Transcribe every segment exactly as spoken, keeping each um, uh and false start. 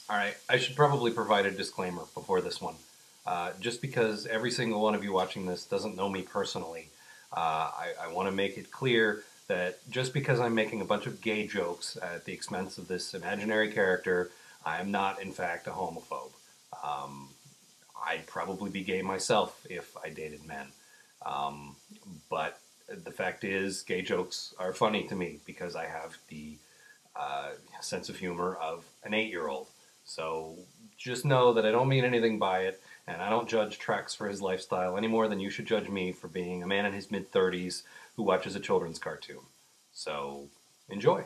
All right, I should probably provide a disclaimer before this one. Uh, just because every single one of you watching this doesn't know me personally, uh, I, I want to make it clear that just because I'm making a bunch of gay jokes at the expense of this imaginary character, I am not, in fact, a homophobe. Um, I'd probably be gay myself if I dated men. Um, but the fact is, gay jokes are funny to me because I have the uh, sense of humor of an eight-year-old. So just know that I don't mean anything by it, and I don't judge Trex for his lifestyle any more than you should judge me for being a man in his mid-thirties who watches a children's cartoon. So, enjoy.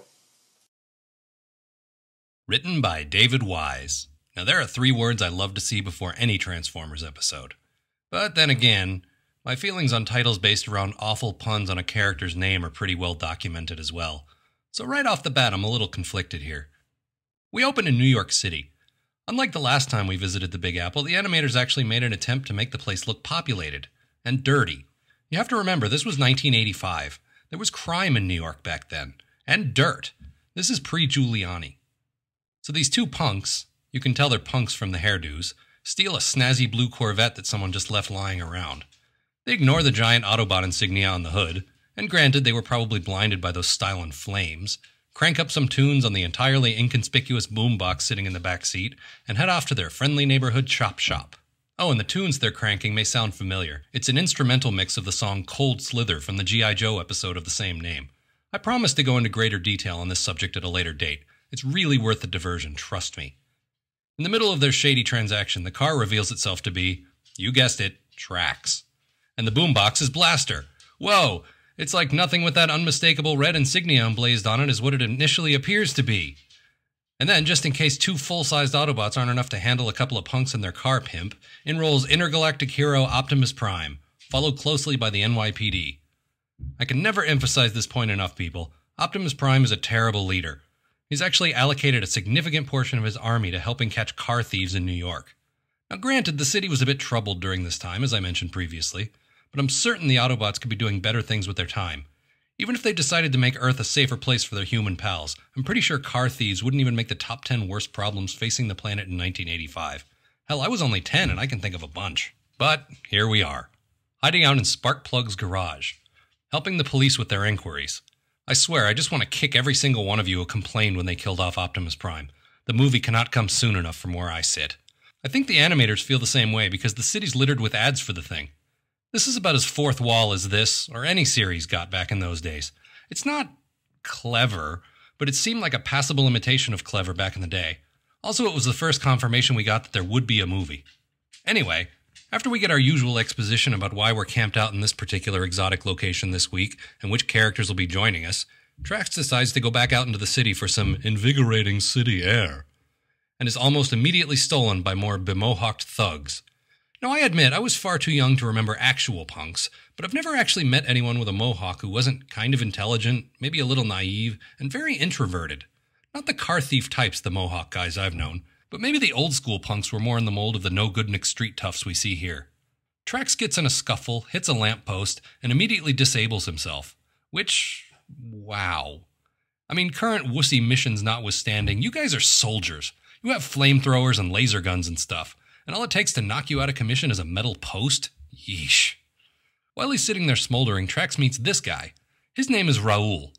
Written by David Wise. Now there are three words I love to see before any Transformers episode. But then again, my feelings on titles based around awful puns on a character's name are pretty well documented as well. So right off the bat, I'm a little conflicted here. We open in New York City. Unlike the last time we visited the Big Apple, the animators actually made an attempt to make the place look populated and dirty. You have to remember, this was nineteen eighty-five. There was crime in New York back then, and dirt. This is pre-Giuliani. So these two punks, you can tell they're punks from the hairdos, steal a snazzy blue Corvette that someone just left lying around. They ignore the giant Autobot insignia on the hood, and granted they were probably blinded by those stylin' flames, crank up some tunes on the entirely inconspicuous boombox sitting in the back seat, and head off to their friendly neighborhood chop shop. Oh, and the tunes they're cranking may sound familiar. It's an instrumental mix of the song Cold Slither from the G I. Joe episode of the same name. I promise to go into greater detail on this subject at a later date. It's really worth the diversion, trust me. In the middle of their shady transaction, the car reveals itself to be, you guessed it, Trax. And the boombox is Blaster. Whoa! It's like nothing with that unmistakable red insignia emblazed on it is what it initially appears to be. And then, just in case two full-sized Autobots aren't enough to handle a couple of punks in their car pimp, in rolls intergalactic hero Optimus Prime, followed closely by the N Y P D. I can never emphasize this point enough, people. Optimus Prime is a terrible leader. He's actually allocated a significant portion of his army to helping catch car thieves in New York. Now granted, the city was a bit troubled during this time, as I mentioned previously, but I'm certain the Autobots could be doing better things with their time. Even if they decided to make Earth a safer place for their human pals, I'm pretty sure car thieves wouldn't even make the top ten worst problems facing the planet in nineteen eighty-five. Hell, I was only ten and I can think of a bunch. But here we are, hiding out in Sparkplug's garage, helping the police with their inquiries. I swear, I just want to kick every single one of you who complained when they killed off Optimus Prime. The movie cannot come soon enough from where I sit. I think the animators feel the same way because the city's littered with ads for the thing. This is about as fourth wall as this, or any series, got back in those days. It's not clever, but it seemed like a passable imitation of clever back in the day. Also, it was the first confirmation we got that there would be a movie. Anyway, after we get our usual exposition about why we're camped out in this particular exotic location this week, and which characters will be joining us, Trax decides to go back out into the city for some invigorating city air, and is almost immediately stolen by more bemohawked thugs. Now, I admit, I was far too young to remember actual punks, but I've never actually met anyone with a mohawk who wasn't kind of intelligent, maybe a little naive, and very introverted. Not the car thief types, the mohawk guys I've known, but maybe the old school punks were more in the mold of the no-good-nick street toughs we see here. Trax gets in a scuffle, hits a lamppost, and immediately disables himself. Which, wow. I mean, current wussy missions notwithstanding, you guys are soldiers. You have flamethrowers and laser guns and stuff. And all it takes to knock you out of commission is a metal post? Yeesh. While he's sitting there smoldering, Trax meets this guy. His name is Raul.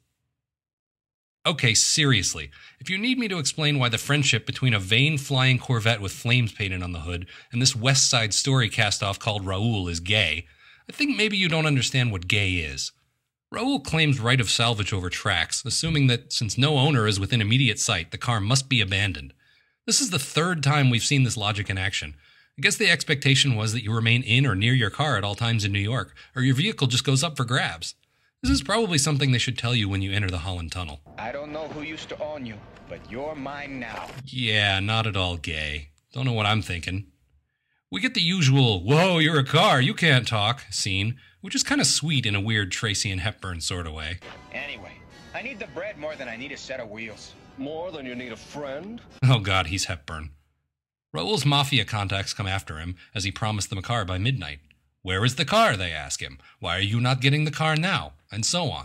Okay, seriously, if you need me to explain why the friendship between a vain flying Corvette with flames painted on the hood and this West Side Story cast-off called Raul is gay, I think maybe you don't understand what gay is. Raul claims right of salvage over Trax, assuming that since no owner is within immediate sight, the car must be abandoned. This is the third time we've seen this logic in action. I guess the expectation was that you remain in or near your car at all times in New York, or your vehicle just goes up for grabs. This is probably something they should tell you when you enter the Holland Tunnel. I don't know who used to own you, but you're mine now. Yeah, not at all gay. Don't know what I'm thinking. We get the usual, whoa, you're a car, you can't talk, scene, which is kind of sweet in a weird Tracy and Hepburn sort of way. Anyway, I need the bread more than I need a set of wheels. More than you need a friend? Oh god, he's Hepburn. Raul's mafia contacts come after him, as he promised them a car by midnight. Where is the car, they ask him. Why are you not getting the car now? And so on.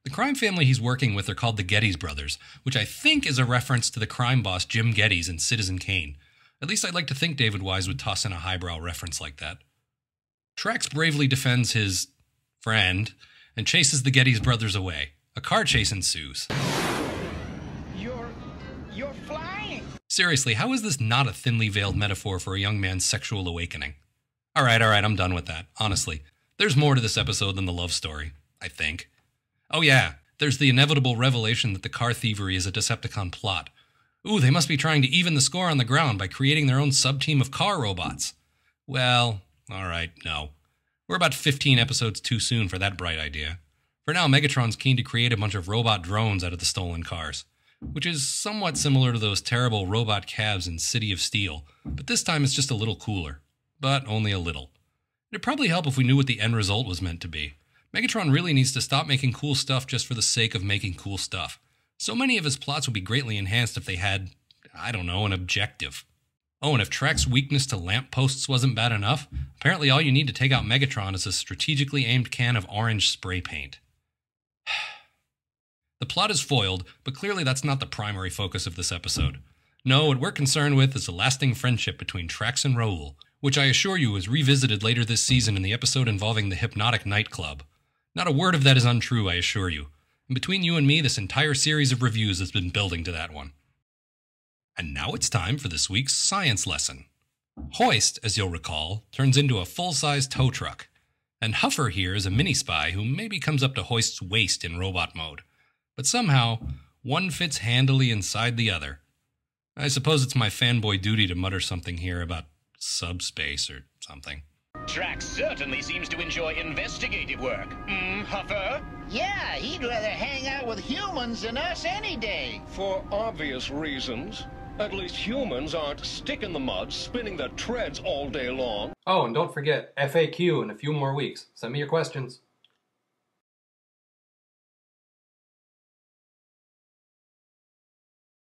The crime family he's working with are called the Geddes brothers, which I think is a reference to the crime boss Jim Geddes in Citizen Kane. At least I'd like to think David Wise would toss in a highbrow reference like that. Trax bravely defends his friend and chases the Geddes brothers away. A car chase ensues. You're... you're flying! Seriously, how is this not a thinly veiled metaphor for a young man's sexual awakening? Alright, alright, I'm done with that. Honestly, there's more to this episode than the love story, I think. Oh yeah, there's the inevitable revelation that the car thievery is a Decepticon plot. Ooh, they must be trying to even the score on the ground by creating their own sub-team of car robots. Well, alright, no. We're about fifteen episodes too soon for that bright idea. For now, Megatron's keen to create a bunch of robot drones out of the stolen cars, which is somewhat similar to those terrible robot cabs in City of Steel, but this time it's just a little cooler. But only a little. It'd probably help if we knew what the end result was meant to be. Megatron really needs to stop making cool stuff just for the sake of making cool stuff. So many of his plots would be greatly enhanced if they had, I don't know, an objective. Oh, and if Trax's weakness to lampposts wasn't bad enough, apparently all you need to take out Megatron is a strategically aimed can of orange spray paint. The plot is foiled, but clearly that's not the primary focus of this episode. No, what we're concerned with is a lasting friendship between Trax and Raoul, which I assure you is revisited later this season in the episode involving the Hypnotic Nightclub. Not a word of that is untrue, I assure you. And between you and me, this entire series of reviews has been building to that one. And now it's time for this week's science lesson. Hoist, as you'll recall, turns into a full-size tow truck. And Huffer here is a mini-spy who maybe comes up to Hoist's waist in robot mode. But somehow, one fits handily inside the other. I suppose it's my fanboy duty to mutter something here about subspace or something. Trax certainly seems to enjoy investigative work. Hmm, Huffer? Yeah, he'd rather hang out with humans than us any day. For obvious reasons. At least humans aren't stick in the mud, spinning their treads all day long. Oh, and don't forget, F A Q in a few more weeks. Send me your questions.